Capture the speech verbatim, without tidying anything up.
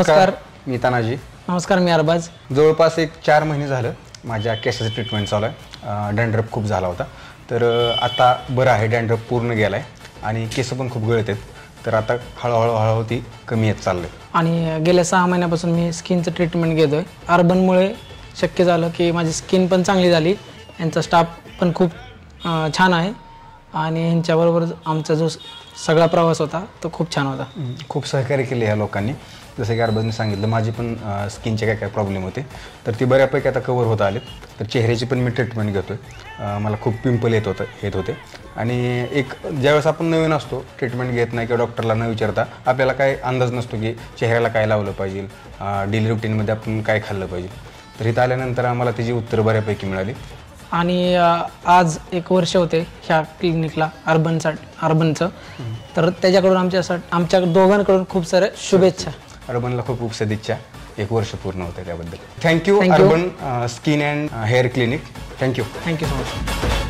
नमस्कार, मी तनाजी. नमस्कार, मी अर्बाज. जवळपास एक चार महिने झालं माझ्या केसाचं ट्रीटमेंट चालू आहे. डॅन्ड्रफ खूप झाला होता, तर आता बरं आहे. डॅन्ड्रफ पूर्ण गेला आहे आणि केस पण खूप गळत आहेत, तर आता हळूहळू हळूहळू ती कमी येत चाललं आहे. आणि गेल्या सहा महिन्यापासून मी स्किनचं ट्रीटमेंट घेतो आहे. अर्बनमुळे शक्य झालं की माझी स्किन पण चांगली झाली. यांचा स्टाफ पण खूप छान आहे आणि ह्यांच्याबरोबर आमचा जो सगळा प्रवास होता तो खूप छान होता. खूप सहकार्य केले ह्या लोकांनी. जसं की अर्बजने सांगितलं, माझी पण स्किनचे काय काय प्रॉब्लेम होते, तर ती बऱ्यापैकी आता कवर होत आले. तर चेहऱ्याची पण मी ट्रीटमेंट घेतो आहे. मला खूप पिंपल येत होतं येत होते आणि एक ज्यावेळेस आपण नवीन असतो, ट्रीटमेंट घेत नाही किंवा डॉक्टरला न विचारता आपल्याला काय अंदाज नसतो की चेहऱ्याला काय लावलं पाहिजे, डेली रुटीनमध्ये आपण काय खाल्लं पाहिजे. तर इथं आल्यानंतर आम्हाला त्याची उत्तरं बऱ्यापैकी मिळाली. आणि आज एक वर्ष होते ह्या क्लिनिकला अर्बनसाठी अर्बनचं. तर त्याच्याकडून आमच्यासाठी आमच्या दोघांकडून खूप साऱ्या शुभेच्छा. अर्बनला खूप खूप सदिच्छा. एक वर्ष पूर्ण होतं त्याबद्दल. Thank you urban skin and hair clinic. Thank you thank you so much.